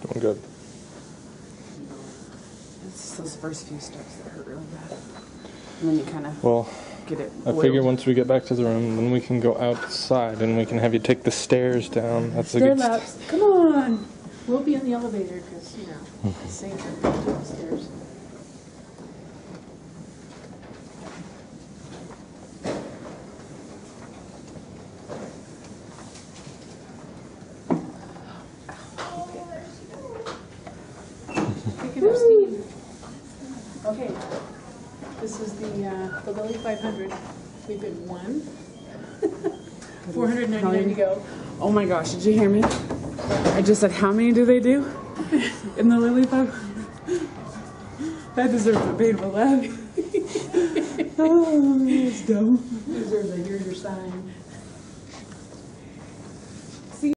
Doing good. It's those first few steps that hurt really bad. And then you kind of get it I figure once we get back to the room, then we can go outside and we can have you take the stairs down. That's stair a good laps. Come on. We'll be in the elevator because, you know, it's safer to the stairs. Picking up steam. Okay, this is the Lily 500. We've been 499 to go. Oh my gosh, did you hear me? I just said, how many do they do in the Lily 500? That deserves a painful laugh. Oh, it's dumb. Deserves a here's your sign.